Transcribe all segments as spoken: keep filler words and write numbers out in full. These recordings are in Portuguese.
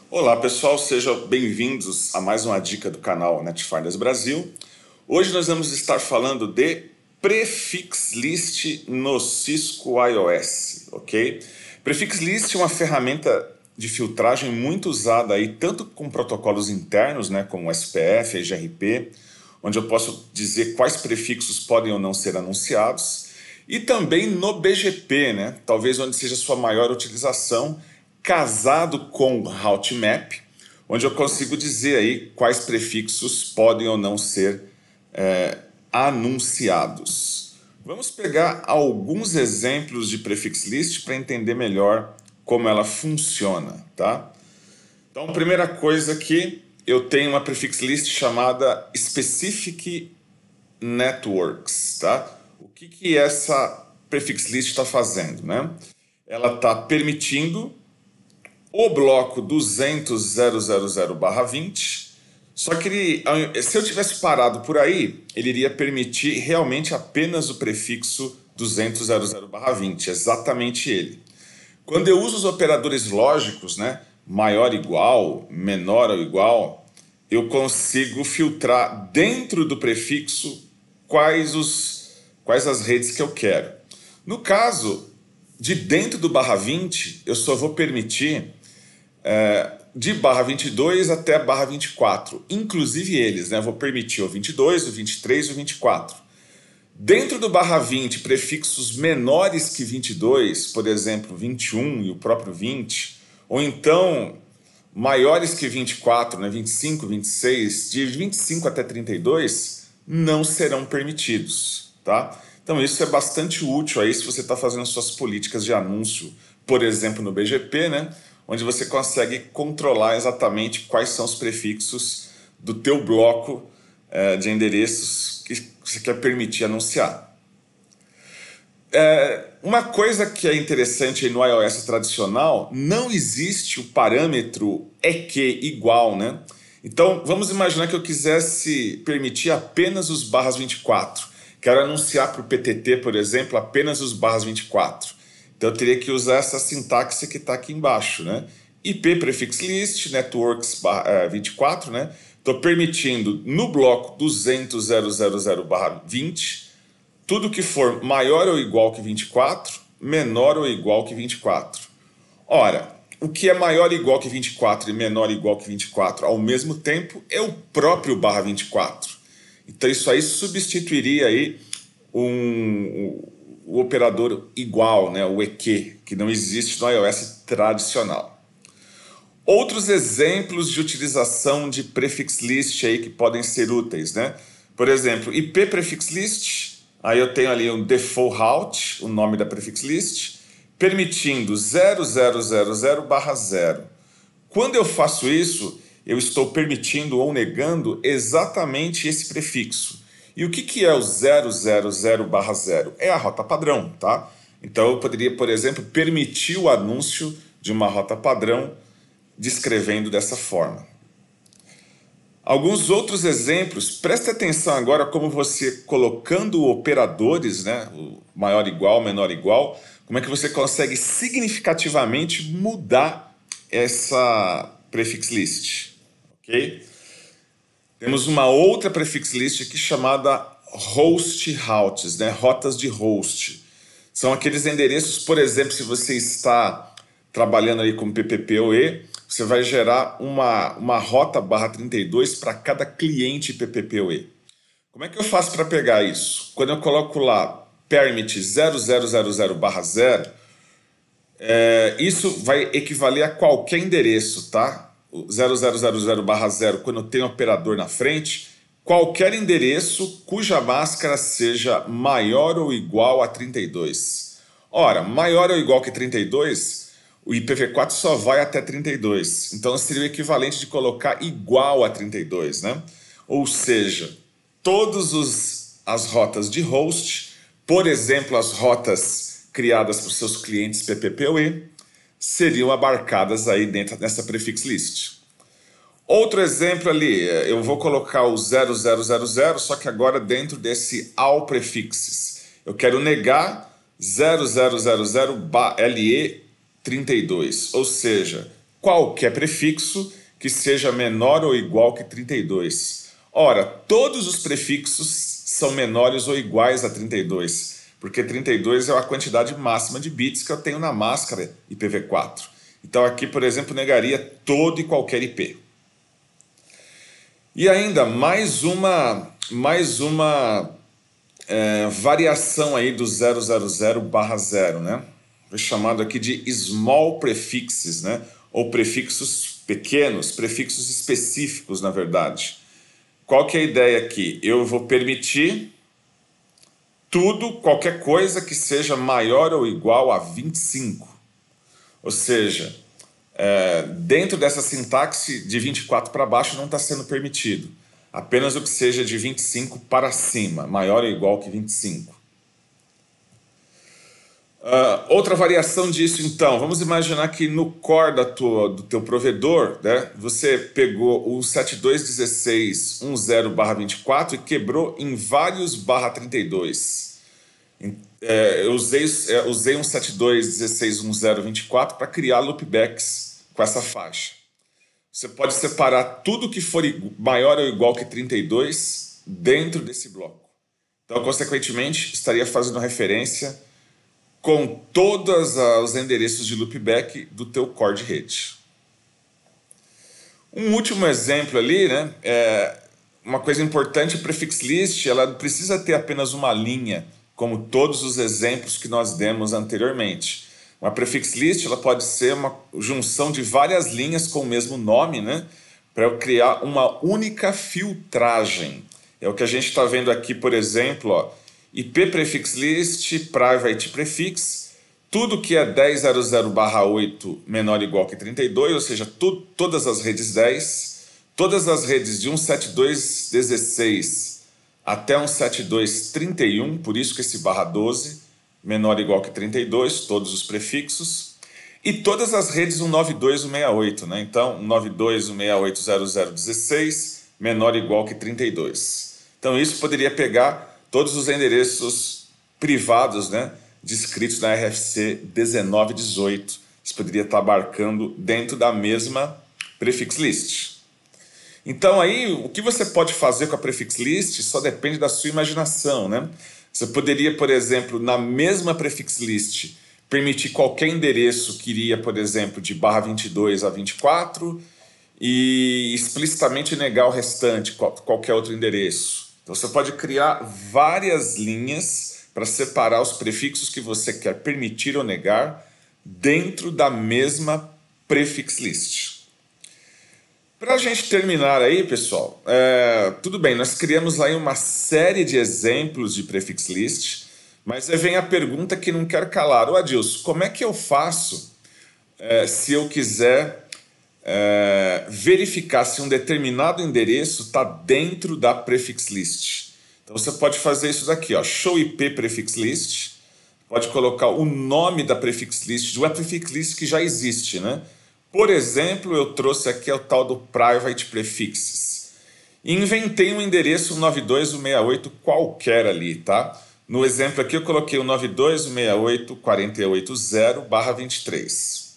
Olá pessoal, sejam bem-vindos a mais uma dica do canal Netfinders Brasil. Hoje nós vamos estar falando de Prefix List no Cisco iOS, ok? Prefix List é uma ferramenta de filtragem muito usada aí, tanto com protocolos internos, né, como o S P F, G R P, onde eu posso dizer quais prefixos podem ou não ser anunciados, e também no B G P, né, talvez onde seja a sua maior utilização, casado com Routmap, onde eu consigo dizer aí quais prefixos podem ou não ser é, anunciados. Vamos pegar alguns exemplos de prefix list para entender melhor como ela funciona, tá? Então, primeira coisa aqui, eu tenho uma prefix list chamada Specific Networks, tá? O que que essa prefix list está fazendo, né? Ela está permitindo o bloco duzentos ponto zero ponto zero ponto vinte, só que ele, se eu tivesse parado por aí, ele iria permitir realmente apenas o prefixo duzentos ponto zero ponto zero ponto vinte, exatamente ele. Quando eu uso os operadores lógicos, né, maior igual, menor ou igual, eu consigo filtrar dentro do prefixo quais, os, quais as redes que eu quero. No caso de dentro do barra vinte, eu só vou permitir É, de barra vinte e dois até barra vinte e quatro, inclusive eles, né? Vou permitir o vinte e dois, o vinte e três e o vinte e quatro. Dentro do barra vinte, prefixos menores que vinte e dois, por exemplo, vinte e um e o próprio vinte, ou então maiores que vinte e quatro, né? vinte e cinco, vinte e seis, de vinte e cinco até trinta e dois, não serão permitidos, tá? Então isso é bastante útil aí se você está fazendo suas políticas de anúncio, por exemplo, no B G P, né? Onde você consegue controlar exatamente quais são os prefixos do teu bloco é, de endereços que você quer permitir anunciar. É, uma coisa que é interessante aí no iOS tradicional, não existe o parâmetro E Q igual, né? Então, vamos imaginar que eu quisesse permitir apenas os barras vinte e quatro. Quero anunciar para o P T T, por exemplo, apenas os barras vinte e quatro. Então eu teria que usar essa sintaxe que está aqui embaixo, né? I P prefix list, networks vinte e quatro, né? Estou permitindo no bloco duzentos ponto zero ponto zero ponto zero barra vinte, tudo que for maior ou igual que vinte e quatro, menor ou igual que vinte e quatro. Ora, o que é maior ou igual que vinte e quatro e menor ou igual que vinte e quatro ao mesmo tempo é o próprio barra vinte e quatro. Então isso aí substituiria aí um... o operador igual, né, o E Q, que não existe no iOS tradicional. Outros exemplos de utilização de prefix list aí que podem ser úteis, né? Por exemplo, I P prefix list, aí eu tenho ali um default route, o nome da prefix list, permitindo zero zero zero zero barra zero. Quando eu faço isso, eu estou permitindo ou negando exatamente esse prefixo. E o que, que é o zero zero zero barra zero? É a rota padrão, tá? Então eu poderia, por exemplo, permitir o anúncio de uma rota padrão descrevendo dessa forma. Alguns outros exemplos, preste atenção agora como você colocando operadores, né, o maior igual, menor igual, como é que você consegue significativamente mudar essa prefix list, ok? Temos uma outra prefix list aqui chamada host routes, né? Rotas de host. São aqueles endereços, por exemplo, se você está trabalhando aí com P P P O E, você vai gerar uma, uma rota barra trinta e dois para cada cliente P P P O E. Como é que eu faço para pegar isso? Quando eu coloco lá permit zero zero zero zero barra zero, é, isso vai equivaler a qualquer endereço, tá? zero zero zero zero barra zero, quando tem um operador na frente, qualquer endereço cuja máscara seja maior ou igual a trinta e dois. Ora, maior ou igual que trinta e dois, o I P v quatro só vai até trinta e dois. Então seria o equivalente de colocar igual a trinta e dois, né? Ou seja, todas as rotas de host, por exemplo, as rotas criadas por seus clientes P P P O E, seriam abarcadas aí dentro dessa prefix list. Outro exemplo ali, eu vou colocar o zero zero zero zero, só que agora dentro desse all prefixes. Eu quero negar zero zero zero zero L E trinta e dois, ou seja, qualquer prefixo que seja menor ou igual que trinta e dois. Ora, todos os prefixos são menores ou iguais a trinta e dois, porque trinta e dois é a quantidade máxima de bits que eu tenho na máscara I P v quatro. Então aqui, por exemplo, negaria todo e qualquer I P. E ainda mais uma, mais uma é, variação aí do zero zero zero barra zero, né? Foi chamado aqui de small prefixes, né? Ou prefixos pequenos, prefixos específicos, na verdade. Qual que é a ideia aqui? Eu vou permitir tudo, qualquer coisa que seja maior ou igual a vinte e cinco. Ou seja, é, dentro dessa sintaxe de vinte e quatro para baixo não está sendo permitido. Apenas o que seja de vinte e cinco para cima, maior ou igual que vinte e cinco. Uh, outra variação disso, então, vamos imaginar que no core da tua, do teu provedor, né, você pegou o setenta e dois ponto dezesseis ponto dez barra vinte e quatro e quebrou em vários barra trinta e dois. É, eu usei, é, usei um setenta e dois ponto dezesseis ponto dez ponto vinte e quatro para criar loopbacks com essa faixa. Você pode separar tudo que for maior ou igual que trinta e dois dentro desse bloco. Então, consequentemente, estaria fazendo referência com todos os endereços de loopback do teu core de rede. Um último exemplo ali, né, é uma coisa importante, prefix list, ela precisa ter apenas uma linha, como todos os exemplos que nós demos anteriormente. Uma prefix list, ela pode ser uma junção de várias linhas com o mesmo nome, né, para eu criar uma única filtragem. É o que a gente está vendo aqui, por exemplo, ó, I P prefix list, private prefix, tudo que é dez ponto zero zero barra oito menor ou igual que trinta e dois, ou seja, tu, todas as redes dez, todas as redes de um setenta e dois ponto dezesseis até um setenta e dois ponto trinta e um, por isso que esse barra doze, menor ou igual que trinta e dois, todos os prefixos, e todas as redes cento e noventa e dois ponto sessenta e oito, né? Então, cento e noventa e dois ponto sessenta e oito ponto zero zero ponto dezesseis, menor ou igual que trinta e dois. Então, isso poderia pegar todos os endereços privados, né, descritos na R F C dezenove dezoito. Isso poderia estar abarcando dentro da mesma prefix list. Então, aí, o que você pode fazer com a prefix list só depende da sua imaginação, né? Você poderia, por exemplo, na mesma prefix list, permitir qualquer endereço que iria, por exemplo, de barra vinte e dois a vinte e quatro e explicitamente negar o restante, qualquer outro endereço. Então, você pode criar várias linhas para separar os prefixos que você quer permitir ou negar dentro da mesma prefix list. Para a gente terminar aí, pessoal, é, tudo bem, nós criamos aí uma série de exemplos de prefix list, mas aí vem a pergunta que não quer calar. Ô Adilson, como é que eu faço é, se eu quiser É, verificar se um determinado endereço está dentro da prefix list? Então você pode fazer isso daqui, ó, show I P prefix list, pode colocar o nome da prefix list, de uma prefix list que já existe, né? Por exemplo, eu trouxe aqui o tal do private prefixes. E inventei um endereço cento e noventa e dois ponto sessenta e oito qualquer ali, tá? No exemplo aqui eu coloquei o cento e noventa e dois ponto sessenta e oito ponto quatro oito zero barra vinte e três.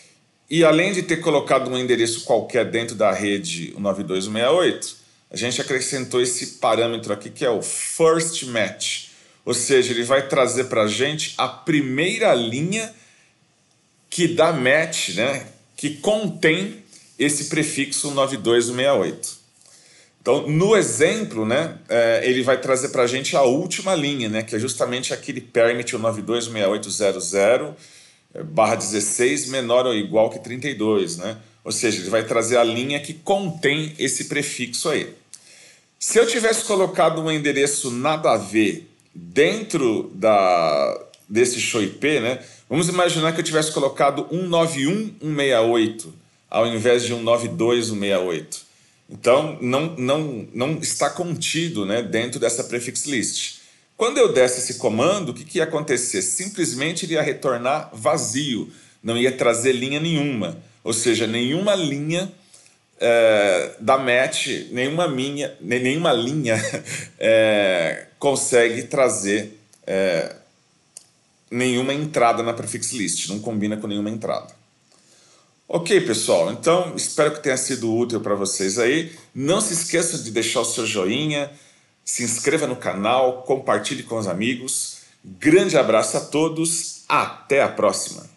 E além de ter colocado um endereço qualquer dentro da rede cento e noventa e dois ponto sessenta e oito, a gente acrescentou esse parâmetro aqui que é o first match. Ou seja, ele vai trazer para a gente a primeira linha que dá match, né, que contém esse prefixo cento e noventa e dois ponto sessenta e oito. Então, no exemplo, né, ele vai trazer para a gente a última linha, né, que é justamente aquele permit cento e noventa e dois ponto sessenta e oito ponto zero zero barra dezesseis menor ou igual que trinta e dois, né? Ou seja, ele vai trazer a linha que contém esse prefixo aí. Se eu tivesse colocado um endereço nada a ver dentro da, desse show I P, né? Vamos imaginar que eu tivesse colocado cento e noventa e um ponto cento e sessenta e oito ao invés de cento e noventa e dois ponto sessenta e oito. Então, não, não, não está contido, né, dentro dessa prefix list. Quando eu desse esse comando, o que, que ia acontecer? Simplesmente ele ia retornar vazio, não ia trazer linha nenhuma. Ou seja, nenhuma linha é, da match, nenhuma, minha, nenhuma linha é, consegue trazer é, nenhuma entrada na prefix list, não combina com nenhuma entrada. Ok, pessoal, então espero que tenha sido útil para vocês aí. Não se esqueça de deixar o seu joinha, se inscreva no canal, compartilhe com os amigos. Grande abraço a todos, até a próxima!